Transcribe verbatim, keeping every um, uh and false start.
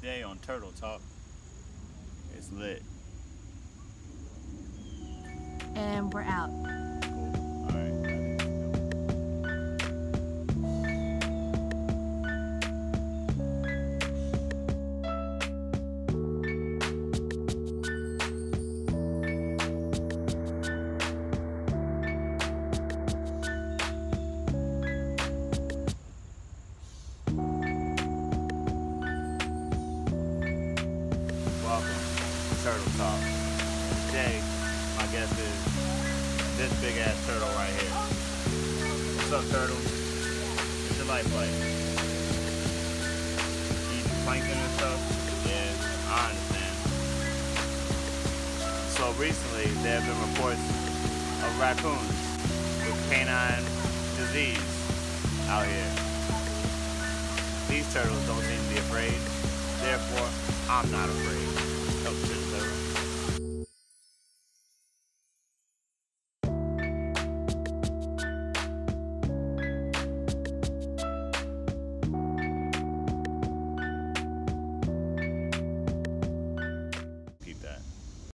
today on Turtle Talk. It's lit. And we're out. Cool. All right. Welcome to Turtle Talk. Today, my guest is this big ass turtle right here. What's up, turtle? What's your life like? Eating plankton and stuff? Yeah, I understand. So recently, there have been reports of raccoons with canine disease out here. These turtles don't seem to be afraid. Therefore, I'm not afraid. Oh,